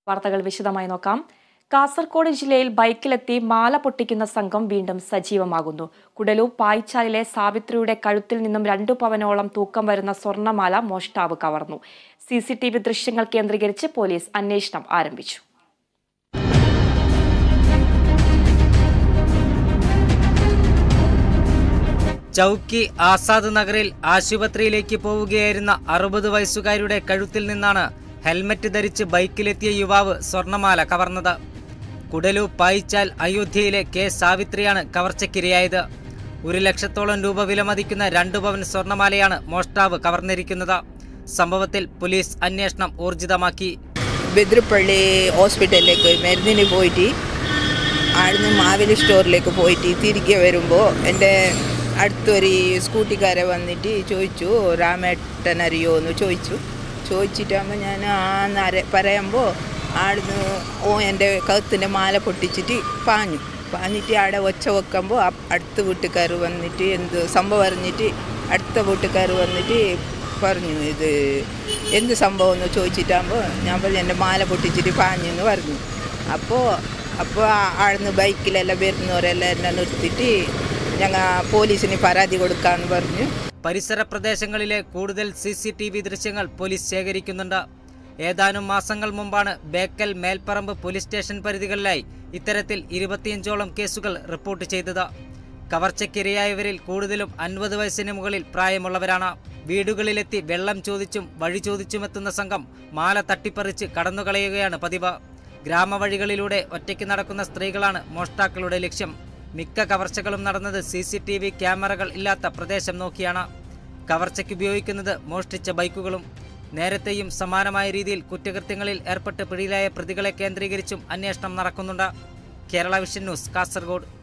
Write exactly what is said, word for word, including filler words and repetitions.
വാർത്തകൾ വിശദമായി നോക്കാം. കാസർഗോഡ് ജില്ലയിൽ ബൈക്കിലെത്തി മാല പൊട്ടിക്കുന്ന സംഘം വീണ്ടും സജീവമാകുന്നു. കുടലൂർ പായിച്ചാലിലെ സാവിത്രിയുടെ കഴുത്തിൽ നിന്നും രണ്ടു പവനോളം തൂക്കം വരുന്ന സ്വർണ്ണമാല മോഷ്ടാവ് കവർന്നു. സി സി ടി വി ദൃശ്യങ്ങൾ കേന്ദ്രീകരിച്ച് പോലീസ് അന്വേഷണം ആരംഭിച്ചു. ചൌക്കി ആസാദ് നഗറിൽ ആശുപത്രിയിലേക്ക് പോവുകയായിരുന്ന അറുപത് വയസ്സുകാരുടെ കഴുത്തിൽ നിന്നാണ് ഹെൽമറ്റ് ധരിച്ച് ബൈക്കിലെത്തിയ യുവാവ് സ്വർണ്ണമാല കവർന്നത്. കുടലു പായിച്ചാൽ അയോധ്യയിലെ കെ സാവിത്രിയാണ് കവർച്ചയ്ക്കിരയായത്. ഒരു ലക്ഷത്തോളം രൂപ വിലമതിക്കുന്ന രണ്ടു പവൻ സ്വർണ്ണമാലയാണ് മോഷ്ടാവ് കവർന്നിരിക്കുന്നത്. സംഭവത്തിൽ പോലീസ് അന്വേഷണം ഊർജിതമാക്കി. ബദ്രപ്പള്ളി ഹോസ്പിറ്റലിലേക്ക് മരുന്നിന് പോയിട്ട് അവിടുന്ന് മാവേലി സ്റ്റോറിലേക്ക് പോയിട്ട് തിരികെ വരുമ്പോൾ എൻ്റെ അടുത്തൊരു സ്കൂട്ടിക്കാരെ വന്നിട്ട് ചോദിച്ചു, രാമേട്ടൻ അറിയോ എന്ന് ചോദിച്ചു. ചോദിച്ചിട്ടാകുമ്പോൾ ഞാൻ ആ പറയുമ്പോൾ ആടുന്ന് ഓ എൻ്റെ കഴുത്തിൻ്റെ മാല പൊട്ടിച്ചിട്ട് പാഞ്ഞു പാഞ്ഞിട്ട് അവിടെ ഒച്ച വെക്കുമ്പോൾ അടുത്ത വീട്ടുകാർ വന്നിട്ട് എന്ത് സംഭവം അറിഞ്ഞിട്ട് അടുത്ത വീട്ടുകാർ വന്നിട്ട് പറഞ്ഞു, ഇത് എന്ത് സംഭവം എന്ന് ചോദിച്ചിട്ടാകുമ്പോൾ ഞാൻ പറഞ്ഞു എൻ്റെ മാല പൊട്ടിച്ചിട്ട് പാഞ്ഞു എന്ന് പറഞ്ഞു. അപ്പോൾ അപ്പോൾ ആടുന്ന് ബൈക്കിലെല്ലാം വരുന്നവരെല്ലാം എന്നെ നിർത്തിയിട്ട് ഞങ്ങൾ പോലീസിന് പരാതി കൊടുക്കാമെന്ന് പറഞ്ഞു. പരിസര പ്രദേശങ്ങളിലെ കൂടുതൽ സി സി ടി വി ദൃശ്യങ്ങൾ പോലീസ് ശേഖരിക്കുന്നുണ്ട്. ഏതാനും മാസങ്ങൾ മുമ്പാണ് ബേക്കൽ മേൽപ്പറമ്പ് പോലീസ് സ്റ്റേഷൻ പരിധികളിലായി ഇത്തരത്തിൽ ഇരുപത്തിയഞ്ചോളം കേസുകൾ റിപ്പോർട്ട് ചെയ്തത്. കവർച്ചയ്ക്കിരയായവരിൽ കൂടുതലും അൻപത് വയസ്സിന് മുകളിൽ പ്രായമുള്ളവരാണ്. വീടുകളിലെത്തി വെള്ളം ചോദിച്ചും വഴി ചോദിച്ചുമെത്തുന്ന സംഘം മാല തട്ടിപ്പറിച്ച് കടന്നുകളയുകയാണ് പതിവ്. ഗ്രാമവഴികളിലൂടെ ഒറ്റയ്ക്ക് നടക്കുന്ന സ്ത്രീകളാണ് മോഷ്ടാക്കളുടെ ലക്ഷ്യം. മിക്ക കവർച്ചകളും നടന്നത് സി സി ടി വി ക്യാമറകൾ ഇല്ലാത്ത പ്രദേശം നോക്കിയാണ്. കവർച്ചയ്ക്ക് ഉപയോഗിക്കുന്നത് മോഷ്ടിച്ച ബൈക്കുകളും. നേരത്തെയും സമാനമായ രീതിയിൽ കുറ്റകൃത്യങ്ങളിൽ ഏർപ്പെട്ട് പിടിയിലായ പ്രതികളെ കേന്ദ്രീകരിച്ചും അന്വേഷണം നടക്കുന്നുണ്ട്. Kerala vision news, Kasaragod.